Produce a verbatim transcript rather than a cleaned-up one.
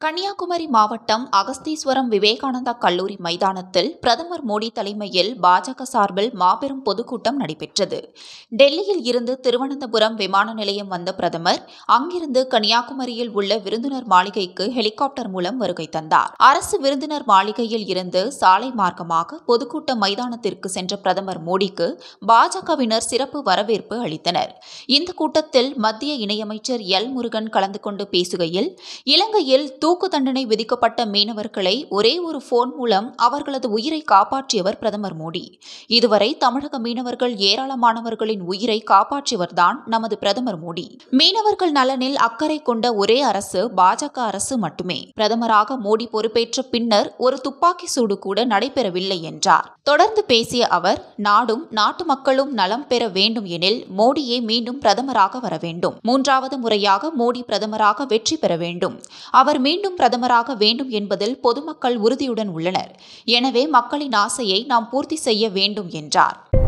கன்னியாகுமரி மாவட்டம் அகஸ்தீஸ்வரம் விவேகானந்தா கல்லூரி மைதானத்தில் பிரதமர் மோடி தலைமையில் பாஜக சார்பில் மாபெரும் பொதுக்கூட்டம் நடைபெற்றது. டெல்லியில் இருந்து திருவனந்தபுரம் விமான நிலையம் வந்த பிரதமர் அங்கிருந்து கன்னியாகுமரியில் உள்ள விருந்தினர் மாளிகைக்கு ஹெலிகாப்டர் மூலம் வருகை தந்தார். அரசு விருந்தினர் மாளிகையில் இருந்து சாலை மார்க்கமாக பொதுக்கூட்ட மைதானத்திற்கு சென்ற பிரதமர் மோடிக்கு பாஜகவினர் சிறப்பு வரவேற்பு அளித்தனர். இந்த கூட்டத்தில் மத்திய இணையமைச்சர் எல் முருகன் கலந்து கொண்டு பேசுகையில், இலங்கையில் தூக்கு தண்டனை விதிக்கப்பட்ட மீனவர்களை ஒரே ஒரு போன் மூலம் அவர்களது உயிரை காப்பாற்றியவர் பிரதமர் மோடி. இதுவரை தமிழக மீனவர்கள் ஏராளமானவர்களின் உயிரை காப்பாற்றியவர்தான் நமது பிரதமர் மோடி. மீனவர்கள் நலனில் அக்கறை கொண்ட ஒரே அரசு பாஜக அரசு மட்டுமே. பிரதமராக மோடி பொறுப்பேற்ற பின்னர் ஒரு துப்பாக்கி சூடு கூட நடைபெறவில்லை என்றார். தொடர்ந்து பேசிய அவர், நாடும் நாட்டு மக்களும் நலம் பெற வேண்டும் எனில் மோடியே மீண்டும் பிரதமராக வர வேண்டும். மூன்றாவது முறையாக மோடி பிரதமராக வெற்றி பெற வேண்டும். அவர் மீண்டும் பிரதமராக வேண்டும் என்பதில் பொதுமக்கள் உறுதியுடன் உள்ளனர். எனவே மக்களின் ஆசையை நாம் பூர்த்தி செய்ய வேண்டும் என்றார்.